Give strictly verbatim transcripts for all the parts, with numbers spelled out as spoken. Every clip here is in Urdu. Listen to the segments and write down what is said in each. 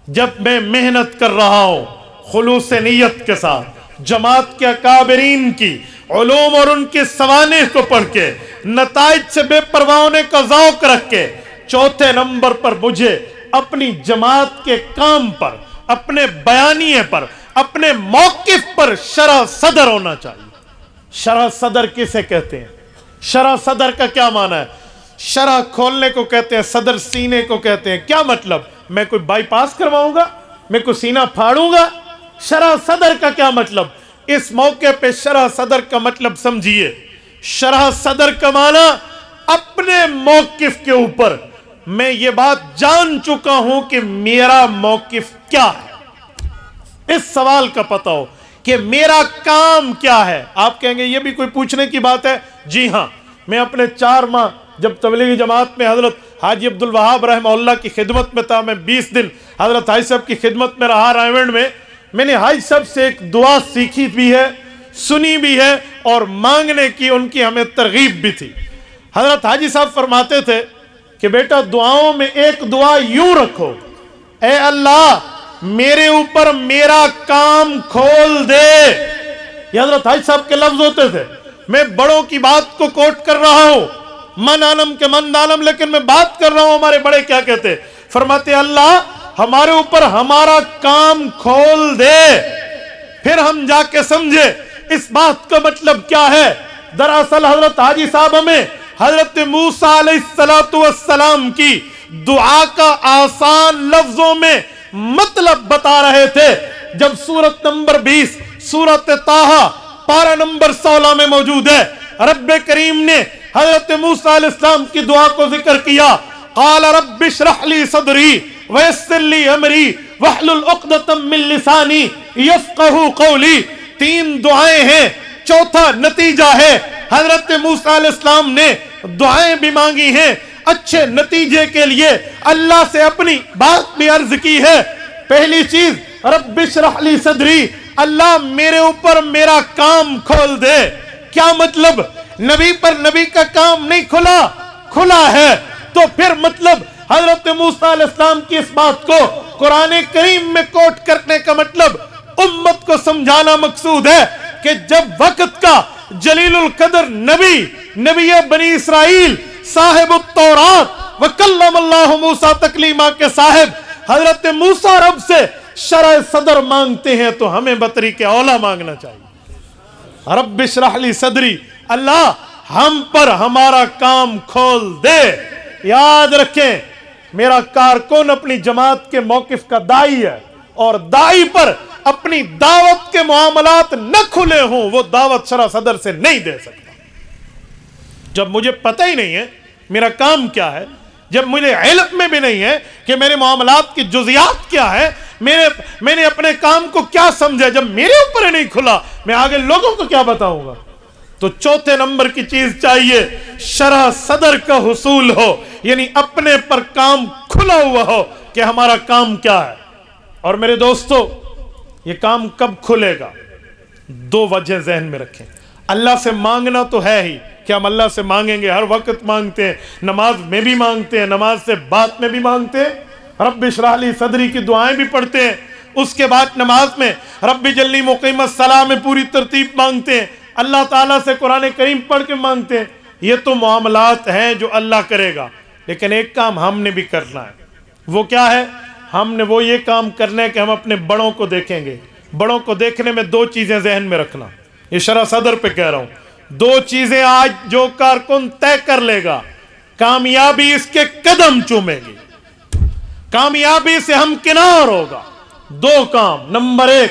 جب میں محنت کر رہا ہوں خلوص نیت کے ساتھ جماعت کے اکابرین کی علوم اور ان کے سوانح کو پڑھ کے نتائج سے بے پرواہ ہونے کا ذوق رکھ کے، چوتھے نمبر پر مجھے اپنی جماعت کے کام پر، اپنے بیانیے پر، اپنے موقف پر شرح صدر ہونا چاہیے۔ شرح صدر کسے کہتے ہیں؟ شرح صدر کا کیا معنی ہے؟ شرح کھولنے کو کہتے ہیں، صدر سینے کو کہتے ہیں۔ کیا مطلب؟ میں کوئی بائی پاس کرواؤں گا؟ میں کوئی سینہ پھاڑوں گا؟ شرح صدر کا کیا مطلب؟ اس موقع پہ شرح صدر کا مطلب سمجھیے۔ شرح صدر کا معنی اپنے موقف کے اوپر میں یہ بات جان چکا ہوں کہ میرا موقف کیا ہے، اس سوال کا پتہ ہو کہ میرا کام کیا ہے۔ آپ کہیں گے یہ بھی کوئی پوچھنے کی بات ہے؟ جی ہاں، میں اپنے چار ماہ جب تبلیغی جماعت میں حضرت حاجی عبدالوہاب رحمہ اللہ کی خدمت میں تھا، میں بیس دن حضرت حاجی صاحب کی خدمت میں رہا رائیونڈ میں، میں نے حاجی صاحب سے ایک دعا سیکھی بھی ہے، سنی بھی ہے، اور مانگنے کی ان کی ہمیں ترغیب بھی تھی۔ حضرت حاجی صاحب فرماتے تھے کہ بیٹا دعاؤں میں ایک دعا یوں رکھو، اے اللہ میرے اوپر میرا کام کھول دے۔ یہ حضرت حاجی صاحب کے لفظ ہوتے تھے۔ میں بڑوں کی بات کو کوٹ کر رہا ہوں، من عالم کے من عالم، لیکن میں بات کر رہا ہوں ہمارے بڑے کیا کہتے، فرماتے اللہ ہمارے اوپر ہمارا کام کھول دے۔ پھر ہم جا کے سمجھے اس بات کا مطلب کیا ہے۔ دراصل حضرت حاجی صاحب ہمیں حضرت موسیٰ علیہ السلام کی دعا کا آسان لفظوں میں مطلب بتا رہے تھے۔ جب سورت نمبر بیس سورت طٰہٰ پارہ نمبر سولہ میں موجود ہے، رب کریم نے حضرت موسیٰ علیہ السلام کی دعا کو ذکر کیا، قال رب اشرح لی صدری ویسر لی امری واحلل عقدۃ من لسانی یفقہوا قولی۔ تین دعائیں ہیں، چوتھا نتیجہ ہے۔ حضرت موسیٰ علیہ السلام نے دعائیں بھی مانگی ہیں، اچھے نتیجے کے لیے اللہ سے اپنی بات بھی عرض کی ہے۔ پہلی چیز رب اشرح لی صدری، اللہ میرے اوپر میرا کام کھول دے۔ کیا مطلب؟ نبی پر نبی کا کام نہیں کھلا، کھلا ہے۔ تو پھر مطلب حضرت موسیٰ علیہ السلام کی اس بات کو قرآن کریم میں کوٹ کرنے کا مطلب امت کو سمجھانا مقصود ہے کہ جب وقت کا جلیل القدر نبی، نبی بنی اسرائیل، صاحب التورات وکلم اللہ موسیٰ تکلیما کے صاحب حضرت موسیٰ رب سے شرح صدر مانگتے ہیں تو ہمیں بطریق اولا مانگنا چاہیے۔ رب اشرح لی صدری، اللہ ہم پر ہمارا کام کھول دے۔ یاد رکھیں میرا کارکن اپنی جماعت کے موقف کا دائی ہے، اور دائی پر اپنی دعوت کے معاملات نہ کھلے ہوں وہ دعوت شرح صدر سے نہیں دے سکتا۔ جب مجھے پتہ ہی نہیں ہے میرا کام کیا ہے، جب مجھے علم میں بھی نہیں ہے کہ میرے معاملات کی جزیات کیا ہے، میرے میں نے اپنے کام کو کیا سمجھا، جب میرے اوپر ہی نہیں کھلا میں آگے لوگوں کو کیا بتاؤں گا۔ تو چوتھے نمبر کی چیز چاہیے شرح صدر کا حصول ہو، یعنی اپنے پر کام کھلا ہوا ہو کہ ہمارا کام کیا ہے۔ اور میرے دوستو یہ کام کب کھلے گا؟ دو وجہ ذہن میں رکھیں۔ اللہ سے مانگنا تو ہے ہی کہ ہم اللہ سے مانگیں گے، ہر وقت مانگتے ہیں، نماز میں بھی مانگتے ہیں، نماز سے بعد میں بھی مانگتے ہیں، رب اشرح لی صدری کی دعائیں بھی پڑھتے ہیں، اس کے بعد نماز میں رب جلی مقیم الصلاۃ میں پوری ترتیب مانگتے ہیں، اللہ تعالیٰ سے قرآن کریم پڑھ کے مانگتے ہیں۔ یہ تو معاملات ہیں جو اللہ کرے گا، لیکن ایک کام ہم نے بھی کرنا ہے۔ وہ کیا ہے؟ ہم نے وہ یہ کام کرنا ہے کہ ہم اپنے بڑوں کو دیکھیں گے۔ بڑوں کو دیکھنے میں دو چیزیں ذہن میں رکھنا، یہ شرح صدر پہ کہہ رہا ہوں، دو چیزیں آج جو کارکن طے کر لے گا کامیابی اس کے قدم چومے گی، کامیابی سے ہمکنار ہوگا۔ دو کام، نمبر ایک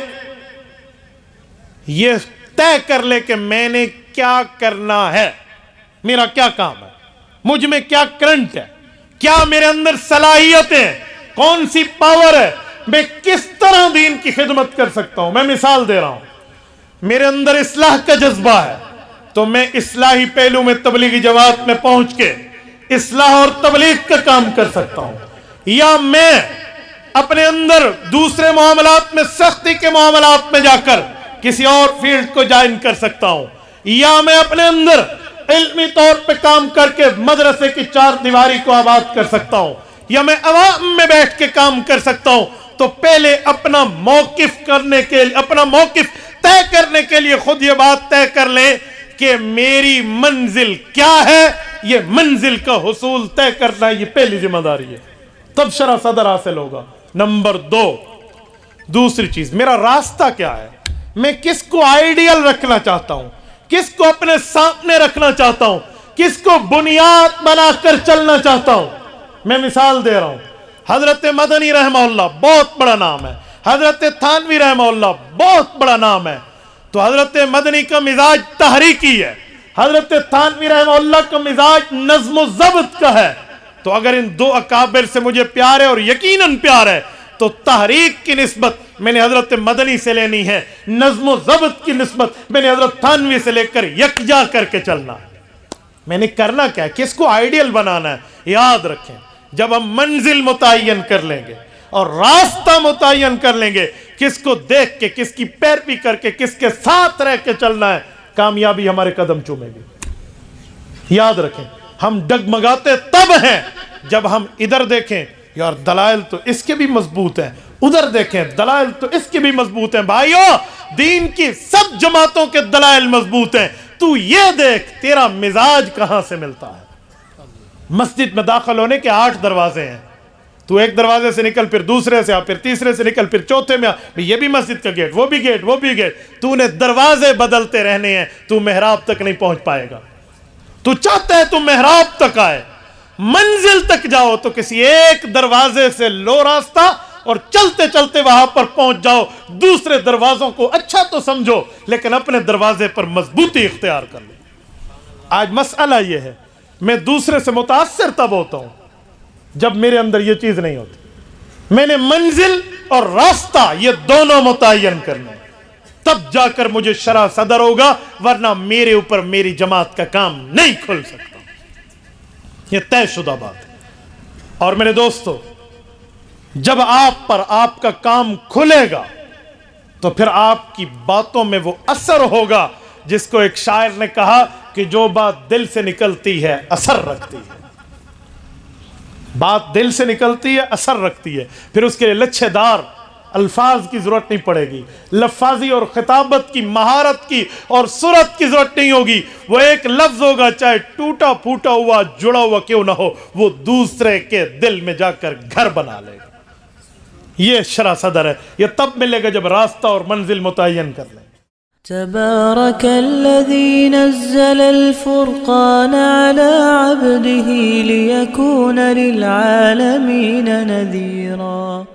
یہ طے کر لے کہ میں نے کیا کرنا ہے، میرا کیا کام ہے، مجھ میں کیا کرنٹ ہے، کیا میرے اندر صلاحیتیں، کون سی پاور ہے، میں کس طرح دین کی خدمت کر سکتا ہوں۔ میں مثال دے رہا ہوں، میرے اندر اصلاح کا جذبہ ہے تو میں اصلاحی پہلو میں تبلیغی جماعت میں پہنچ کے اصلاح اور تبلیغ کا کام کر سکتا ہوں، یا میں اپنے اندر دوسرے معاملات میں سختی کے معاملات میں جا کر کسی اور فیلڈ کو جوائن کر سکتا ہوں، یا میں اپنے اندر علمی طور پہ کام کر کے مدرسے کی چار دیواری کو آباد کر سکتا ہوں، یا میں عوام میں بیٹھ کے کام کر سکتا ہوں، تو پہلے اپنا موقف کرنے کے لیے اپنا موقف طے کرنے کے لیے خود یہ بات طے کر لیں کہ میری منزل کیا ہے. یہ منزل کا حصول طے کرنا یہ پہلی ذمہ داری ہے، تب شرح صدر حاصل ہوگا. نمبر دو، دوسری چیز، میرا راستہ کیا ہے؟ میں کس کو آئیڈیل رکھنا چاہتا ہوں، کس کو اپنے سامنے رکھنا چاہتا ہوں، کس کو بنیاد بنا کر چلنا چاہتا ہوں. میں مثال دے رہا ہوں، حضرت مدنی رحمہ اللہ بہت بڑا نام ہے، حضرت تھانوی رحمہ اللہ بہت بڑا نام ہے. تو حضرت مدنی کا مزاج تحریکی ہے، حضرت تھانوی رحمہ اللہ کا مزاج نظم و ضبط کا ہے. تو اگر ان دو اکابر سے مجھے پیار ہے، اور یقیناً پیار ہے، تو تحریک کی نسبت میں نے حضرت مدنی سے لینی ہے، نظم و ضبط کی نسبت میں نے حضرت تھانوی سے لے کر یکجا کر کے چلنا. میں نے کرنا کیا ہے؟ کس کو آئیڈیل بنانا ہے؟ یاد رکھیں، جب ہم منزل متعین کر لیں گے اور راستہ متعین کر لیں گے، کس کو دیکھ کے، کس کی پیروی کر کے، کس کے ساتھ رہ کے چلنا ہے، کامیابی ہمارے قدم چومے گی. یاد رکھیں، ہم ڈگمگاتے تب ہیں جب ہم ادھر دیکھیں یار دلائل تو اس کے بھی مضبوط ہیں، ادھر دیکھیں دلائل تو اس کے بھی مضبوط ہیں. بھائیو، دین کی سب جماعتوں کے دلائل مضبوط ہیں، تو یہ دیکھ تیرا مزاج کہاں سے ملتا ہے. مسجد میں داخل ہونے کے آٹھ دروازے ہیں، تو ایک دروازے سے نکل، پھر دوسرے سے آ، پھر تیسرے سے نکل، پھر چوتھے میں آ. یہ بھی مسجد کا گیٹ، وہ بھی گیٹ، وہ بھی گیٹ. تو نے دروازے بدلتے رہنے ہیں، تو محراب تک نہیں پہنچ پائے گا. تو چاہتا ہے تو محراب تک آئے، منزل تک جاؤ تو کسی ایک دروازے سے لو راستہ اور چلتے چلتے وہاں پر پہنچ جاؤ. دوسرے دروازوں کو اچھا تو سمجھو، لیکن اپنے دروازے پر مضبوطی اختیار کر لو. آج مسئلہ یہ ہے، میں دوسرے سے متاثر تب ہوتا ہوں جب میرے اندر یہ چیز نہیں ہوتی. میں نے منزل اور راستہ یہ دونوں متعین کرنے، تب جا کر مجھے شرح صدر ہوگا، ورنہ میرے اوپر میری جماعت کا کام نہیں کھل سکتا. یہ طے شدہ بات ہے. اور میرے دوستو، جب آپ پر آپ کا کام کھلے گا تو پھر آپ کی باتوں میں وہ اثر ہوگا جس کو ایک شاعر نے کہا کہ جو بات دل سے نکلتی ہے اثر رکھتی ہے. بات دل سے نکلتی ہے، اثر رکھتی ہے. پھر اس کے لیے لچھے دار الفاظ کی ضرورت نہیں پڑے گی، لفاظی اور خطابت کی مہارت کی اور صورت کی ضرورت نہیں ہوگی. وہ ایک لفظ ہوگا، چاہے ٹوٹا پھوٹا ہوا جڑا ہوا کیوں نہ ہو، وہ دوسرے کے دل میں جا کر گھر بنا لے گا. یہ شرح صدر ہے. یہ تب ملے گا جب راستہ اور منزل متعین کر لیں. تبارك الذي نزل الفرقان على عبده ليكون للعالمين نذيرا.